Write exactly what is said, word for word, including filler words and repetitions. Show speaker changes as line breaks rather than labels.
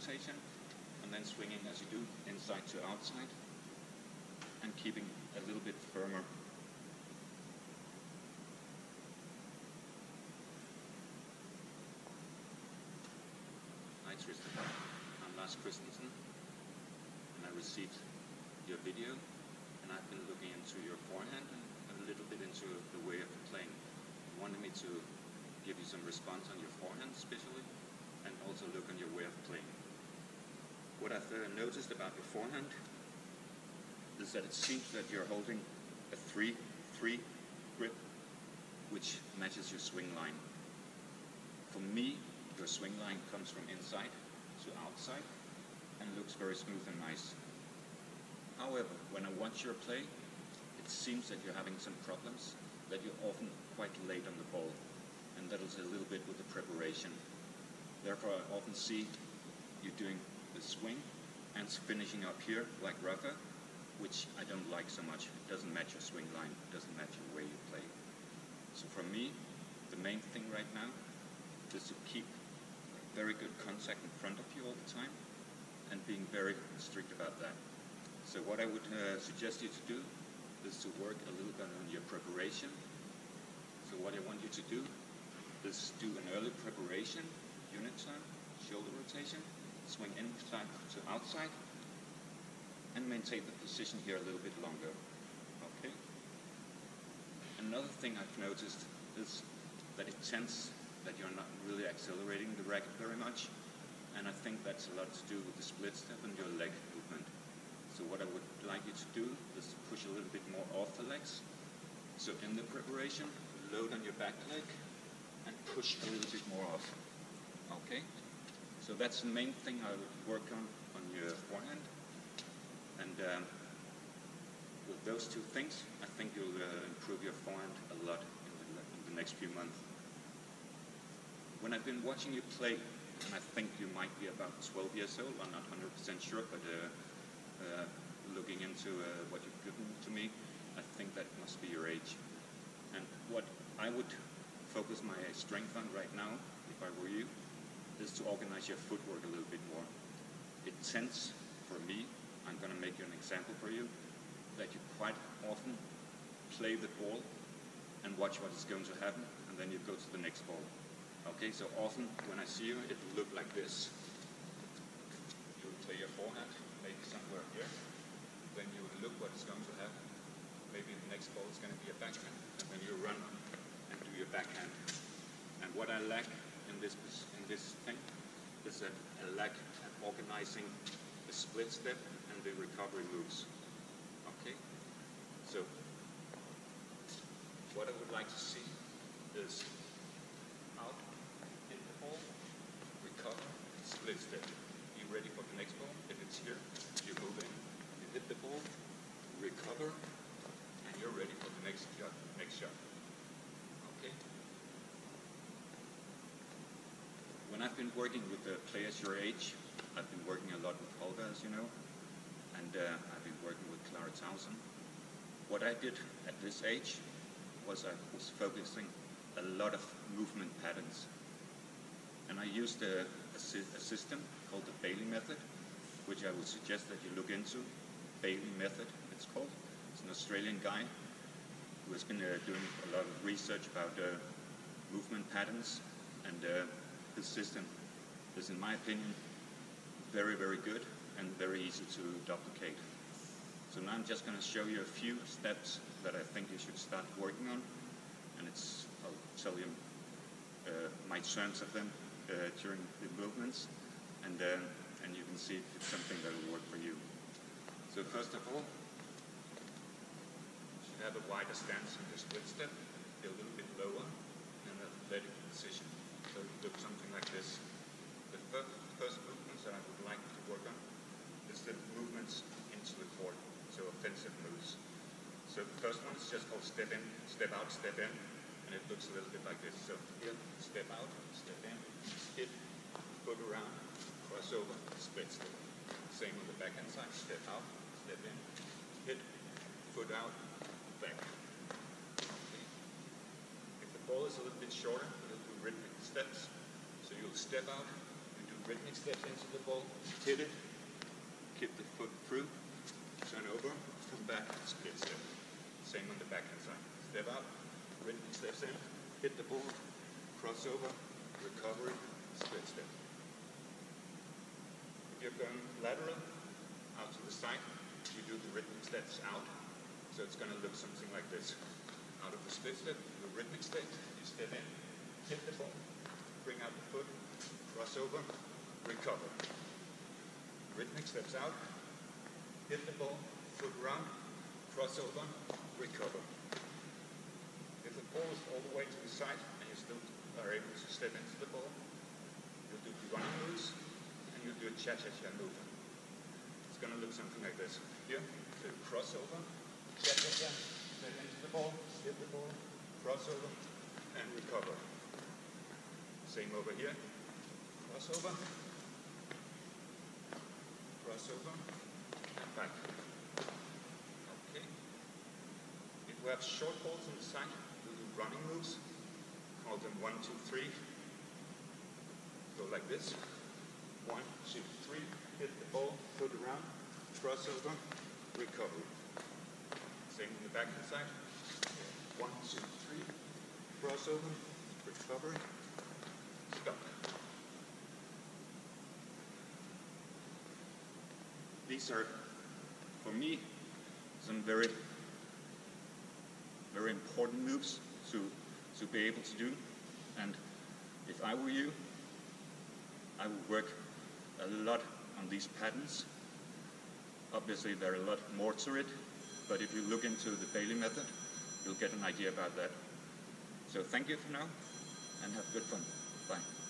rotation, and then swinging as you do inside to outside, and keeping a little bit firmer. Hi Tristan, I'm Lars Christensen, and I received your video, and I've been looking into your forehand and a little bit into the way of playing. You wanted me to give you some response on your forehand especially, and also look on your way of playing. What I've uh, noticed about your forehand is that it seems that you're holding a three three grip, which matches your swing line. For me, your swing line comes from inside to outside and looks very smooth and nice. However, when I watch your play, it seems that you're having some problems, that you're often quite late on the ball, and that is a little bit with the preparation. Therefore, I often see you doing the swing and finishing up here like Rafa, which I don't like so much. It doesn't match your swing line, it doesn't match the way you play. So for me, the main thing right now is to keep very good contact in front of you all the time and being very strict about that. So what I would uh, suggest you to do is to work a little bit on your preparation. So what I want you to do is do an early preparation, unit turn, shoulder rotation, swing inside to outside, and maintain the position here a little bit longer. Okay? Another thing I've noticed is that it tends that you're not really accelerating the racket very much, and I think that's a lot to do with the split step and your leg movement. So what I would like you to do is to push a little bit more off the legs. So in the preparation, load on your back leg and push a little bit more off. Okay? So that's the main thing I would work on on your forehand. And um, with those two things, I think you'll uh, improve your forehand a lot in the, in the next few months. When I've been watching you play, and I think you might be about twelve years old, I'm not one hundred percent sure, but uh, uh, looking into uh, what you've given to me, I think that must be your age. And what I would focus my strength on right now, if I were you, is to organize your footwork a little bit more. It tends, for me, I'm going to make you an example for you, that you quite often play the ball and watch what is going to happen, and then you go to the next ball. Okay, so often when I see you, it will look like this. You will play your forehand, maybe somewhere here, then you will look what is going to happen. Maybe the next ball is going to be a backhand, and then you run and do your backhand. And what I lack in this in this thing is that I lack at organizing the split step and the recovery moves. Okay, so what I would like to see is out, hit the ball, recover, split step. Be ready for the next ball. If it's here, you move in, you hit the ball, recover, and you're ready for the next shot. Next shot. Okay. When I've been working with the players your age, I've been working a lot with Holger, as you know, and uh, I've been working with Clara Townsend. What I did at this age was I was focusing a lot of movement patterns. And I used a, a, a system called the Bailey method, which I would suggest that you look into. Bailey method, it's called. It's an Australian guy who has been uh, doing a lot of research about uh, movement patterns, and uh, his system is, in my opinion, very, very good and very easy to duplicate. So now I'm just going to show you a few steps that I think you should start working on, and it's, I'll tell you uh, my terms of them uh, during the movements, and, uh, and you can see if it's something that will work for you. So first of all, you should have a wider stance in the split step, be a little bit lower in an athletic position. So you look something like this. The first, first movements that I would like to work on is the movements into the court, so offensive moves. So the first one is just called step in, step out, step in, and it looks a little bit like this. So here, step out, step in, hit, foot around, crossover, split step. Same on the backhand side, step out, step in, hit, foot out, back. Okay. If the ball is a little bit shorter, you'll do rhythmic steps. So you'll step out, you do rhythmic steps into the ball, hit it, kick the foot through, turn over, come back, split step. Same on the backhand side. Step out, rhythmic steps in, hit the ball, crossover, recovery, split step. If you're going lateral, out to the side, you do the rhythmic steps out. So it's going to look something like this. Out of the split step, the rhythmic step, you step in, hit the ball, bring out the foot, crossover, recover. Rhythmic steps out, hit the ball, foot round, crossover, recover. If the ball is all the way to the side and you still are able to step into the ball, you'll do the running moves and you'll do a cha-cha-cha move. It's going to look something like this. Here, so crossover, cha-cha-cha, step into the ball, hit the ball, crossover, and recover. Same over here. Crossover, crossover, and back. Okay. If we have short balls on the side, we'll do running moves. Call them one, two, three. Go like this. One, two, three. Hit the ball, foot around, crossover, recovery. Same on the backhand side. One, two, three. Crossover, recovery, stop. These are, for me, some very, very important moves to, to be able to do. And if I were you, I would work a lot on these patterns. Obviously, there are a lot more to it, but if you look into the Bailey method, you'll get an idea about that. So thank you for now, and have good fun. Bye.